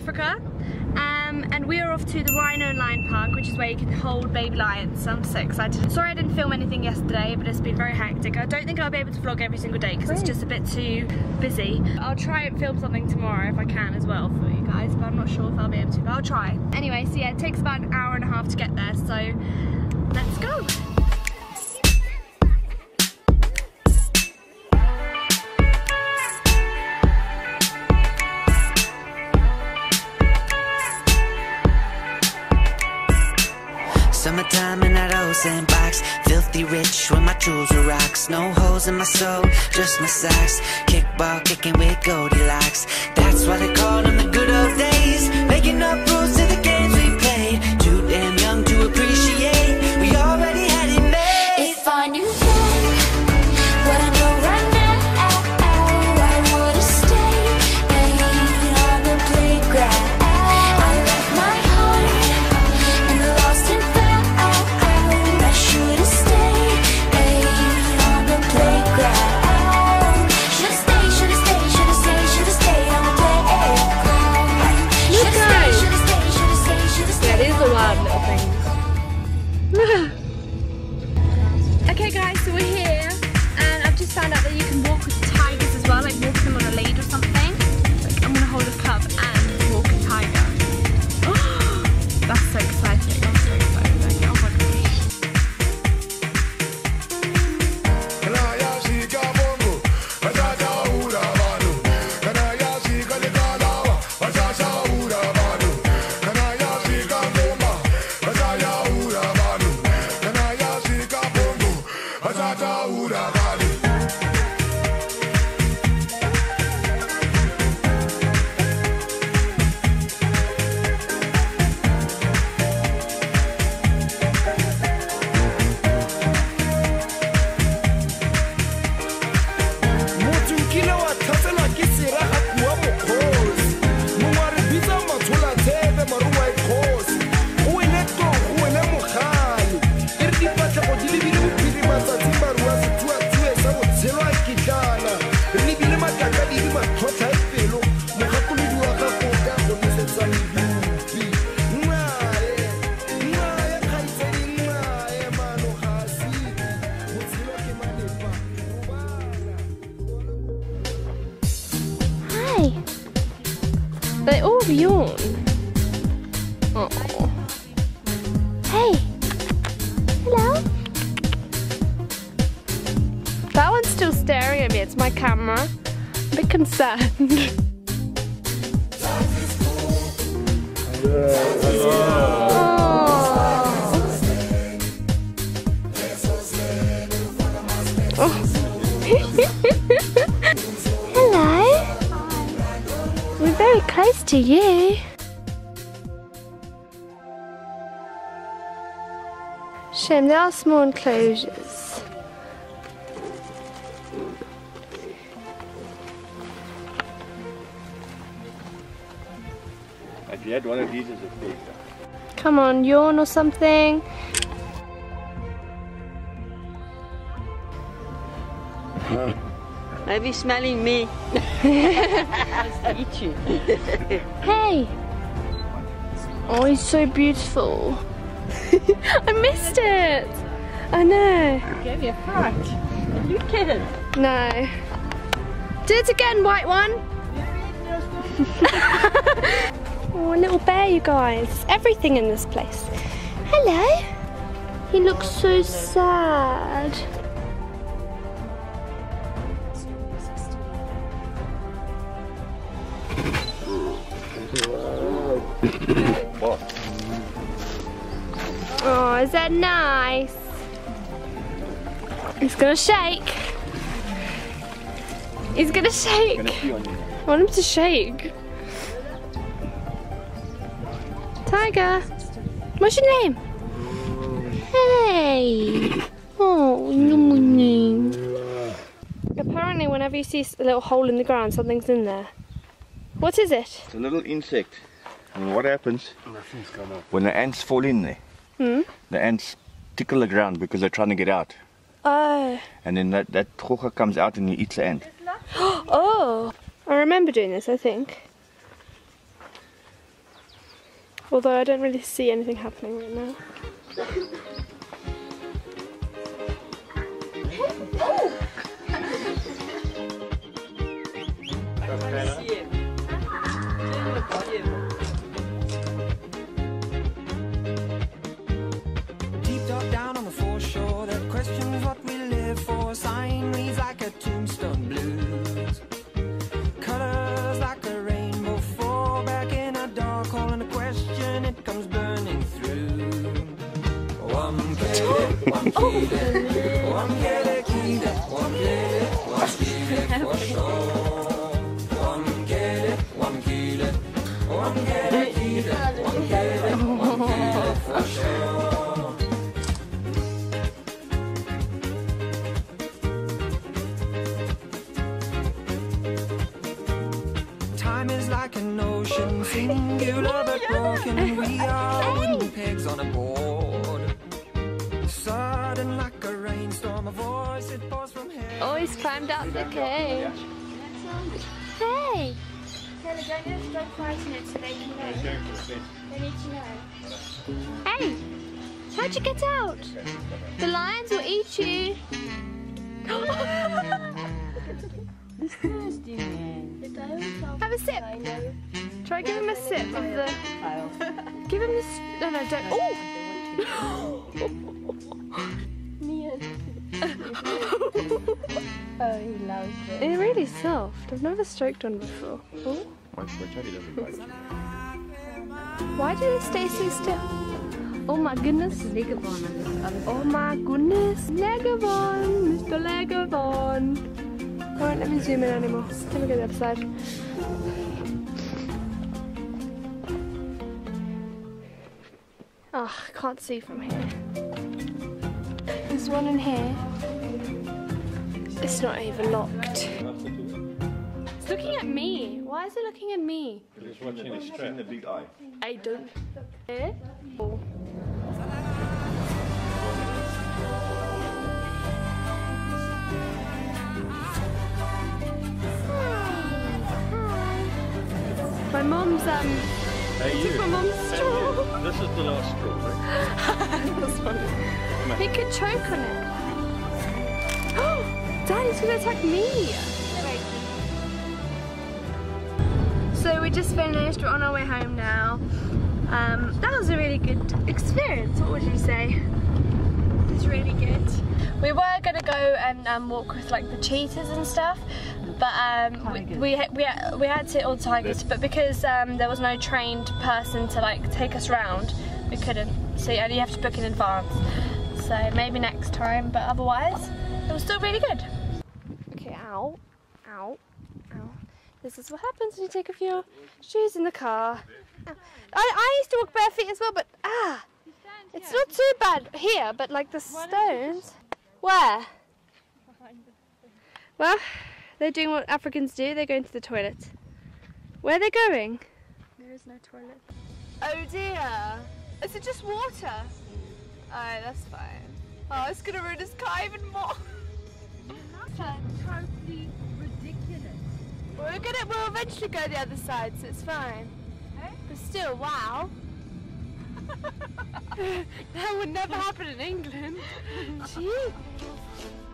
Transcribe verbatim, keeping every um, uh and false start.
Africa. Um, and we are off to the Rhino Lion Park, which is where you can hold baby lions. So I'm so excited. Sorry I didn't film anything yesterday, but it's been very hectic. I don't think I'll be able to vlog every single day because it's just a bit too busy. I'll try and film something tomorrow if I can as well for you guys, but I'm not sure if I'll be able to, but I'll try. Anyway, so yeah, it takes about an hour and a half to get there, so let's go. Summertime in that old sandbox, filthy rich when my jewels are rocks. No holes in my soul, just my socks. Kickball kicking with Goldilocks. That's why they call them the good old days. Making up rules to the games we played. Too damn young to appreciate. We already had it made. If I knew then what I know right now, I would've stayed on the playground. I left my heart in the lost and found. I should've stayed on the playground. Should've stayed, should've stayed, should've stayed, should've stayed on the playground. Look, guys! Should've stayed, should've stayed, should've stayed. Yeah, these are wild little things. Okay guys, so we're here, and I've just found out that you can walk with tigers as well, like walk them on a lead or something. Like, I'm gonna hold a cub and walk a tiger. That's so exciting, I'm so excited. Like, oh my gosh. They all yawn. Oh. Hey. Hello. That one's still staring at me. It's my camera. I'm a bit concerned. Oh. Hello. We're very close to you. Shame, there are small enclosures. If you had one of these as a feeder. Come on, yawn or something. Maybe smelling me. Eat you. Hey! Oh, he's so beautiful. I missed it! I know. I gave you a fright. Are you kidding? No. Do it again, white one. Oh, a little bear, you guys. There's everything in this place. Hello. He looks so sad. Oh, is that nice? He's gonna shake. He's gonna shake. I want him to shake. Tiger, what's your name? Hey. Oh, apparently whenever you see a little hole in the ground, something's in there. What is it? It's a little insect. And what happens when the ants fall in there? Hmm? The ants tickle the ground because they're trying to get out. Oh. And then that, that trocha comes out and he eats the ant. Oh, I remember doing this, I think. Although I don't really see anything happening right now. Deep dog down on the foreshore, that questions what we live for. Sign reads like a tombstone blues. Colors like a rainbow fall back in a dark hole, and a question it comes burning through. One kele, one kele, one kele kele, one kele, one kele for sure. One kele, one kele, one kele kele, one kele, one kele for sure. Time is like an ocean, singular but broken. We are wooden pegs on a board. Sudden like a rainstorm, a voice it pours from heaven. Oh, he's climbed up the cage. Hey! Kayla, don't, don't frighten it so they can know. They need to know. Hey! How'd you get out? The lions will eat you. Have a sip. Try give him a sip of the. Give him this. No, no, don't. Oh! Oh, he loves it. It's really soft. I've never stroked one before. Oh. Why do they stay so still? Oh my goodness. Oh my goodness. Legavon, Mister Legavon. I won't let me zoom in anymore. Let me go the other side. Oh, I can't see from here. There's one in here. It's not even locked. It's looking at me. Why is it looking at me? It's watching the strap in the big eye. I don't. Eh? Oh. My mom's um. Hey, took you. my mom's Hey, straw. you. This is the last straw, right? That's funny. He could choke on it. Daddy's gonna attack me. So we just finished. We're on our way home now. Um, that was a really good experience. What would you say? It's really good. We were gonna go and um, walk with like the cheetahs and stuff, but um, we we we, we had to all tigers. But because um, there was no trained person to like take us round, we couldn't. So you only have to book in advance. So maybe next time. But otherwise, it was still really good. Okay, ow, ow, ow. This is what happens when you take off your shoes in the car. Ow. I I used to walk bare feet as well, but ah. It's not too bad here, but like the stones. Where? Well, they're doing what Africans do, they're going to the toilet. Where are they going? There is no toilet. Oh dear. Is it just water? Oh, that's fine. Oh, it's gonna ruin his car even more. Totally ridiculous. We're gonna, we'll eventually go the other side, so it's fine. Eh? But still, wow. That would never happen in England. Gee.